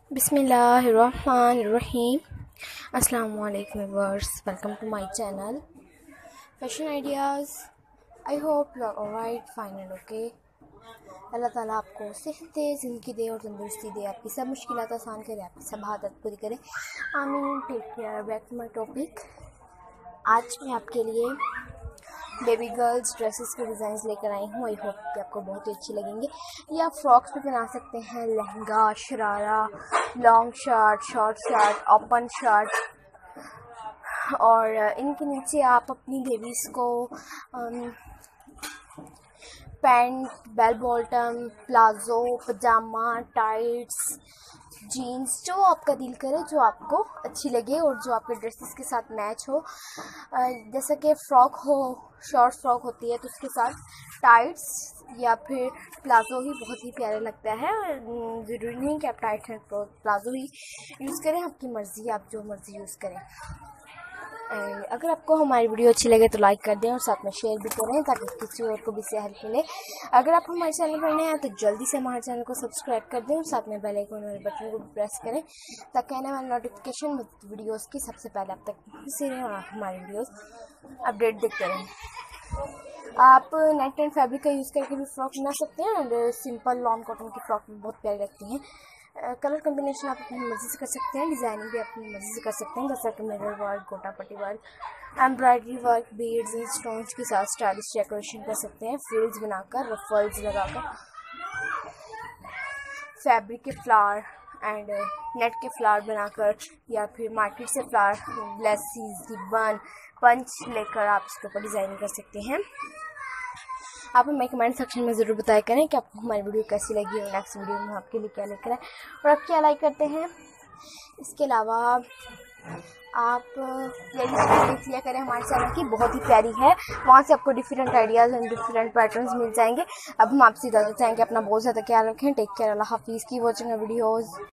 बिस्मिल्लाहिर्रहमानिर्रहीम। अस्सलाम वालेकुम viewers, welcome to my channel fashion ideas. I hope you are alright, fine and okay. Allah ताला आपको सेहत दे, ज़िंदगी दे और तंदुरुस्ती दे, आपकी सब मुश्किलात आसान करे, आपकी सब हादत पूरी करे, आमीन। Take care. Back to my topic. आज मैं आपके लिए बेबी गर्ल्स ड्रेसेस के डिज़ाइन लेकर आई हूँ। आई होप कि आपको बहुत ही अच्छी लगेंगे। ये आप फ्रॉक्स भी बना सकते हैं, lehenga, sharara, long shirt, short shirt, open shirt, और इनके नीचे आप अपनी बेबीज़ को pant, bell bottom, palazzo, pyjama, tights, jeans, जो आपका दिल करे, जो आपको अच्छी लगे और जो आपके ड्रेसेस के साथ मैच हो। जैसा कि फ़्रॉक हो, शॉर्ट फ्रॉक होती है तो उसके साथ टाइट्स या फिर प्लाज़ो ही बहुत ही प्यारा लगता है। ज़रूरी नहीं कि आप टाइट्स एंड प्लाज़ो ही यूज़ करें, आपकी मर्ज़ी, आप जो मर्ज़ी यूज़ करें। एंड अगर आपको हमारी वीडियो अच्छी लगे तो लाइक कर दें और साथ में शेयर भी करें ताकि किसी और को भी इससे हेल्प मिले। अगर आप हमारे चैनल पर नए हैं तो जल्दी से हमारे चैनल को सब्सक्राइब कर दें और साथ में बेल आइकन वाले बटन को प्रेस करें ताकि आने वाली नोटिफिकेशन वीडियोस की सबसे पहले आप तक पहुँचती रहें और आप हमारी वीडियोस अपडेट देखते रहें। आप नेट एंड फैब्रिक का यूज़ करके भी फ्रॉक बना सकते हैं और सिंपल लॉन्ग कॉटन की फ्रॉक भी बहुत प्यारी लगती हैं। कलर कम्बिनेशन आप अपनी मर्ज़ी से कर सकते हैं, डिज़ाइनिंग भी अपनी मर्ज़ी से कर सकते हैं, जैसा कि mirror work, gota patti work, embroidery work, beads and stones के साथ स्टाइलिश डेकोरेशन कर सकते हैं। फ्रिल्स बनाकर, रफल्स लगाकर, फैब्रिक के फ्लावर एंड नेट के फ्लावर बनाकर, या फिर मार्केट से फ्लावर, लेसिस, रिबन, पंच लेकर आप इसके ऊपर डिज़ाइनिंग कर सकते हैं। आप हमें कमेंट सेक्शन में ज़रूर बताया करें कि आपको हमारी वीडियो कैसी लगी और नेक्स्ट वीडियो में आपके लिए क्या लेकर आए और आप क्या लाइक करते हैं। इसके अलावा आप प्लेलिस्ट देख लिया करें हमारे चैनल की, बहुत ही प्यारी है। वहाँ से आपको different ideas and different patterns मिल जाएंगे। अब हम आपसे इजाज़त चाहेंगे, अपना बहुत ज़्यादा ख्याल रखें। Take care. अल्लाह हाफिज़। की वॉचिंग वीडियोज़।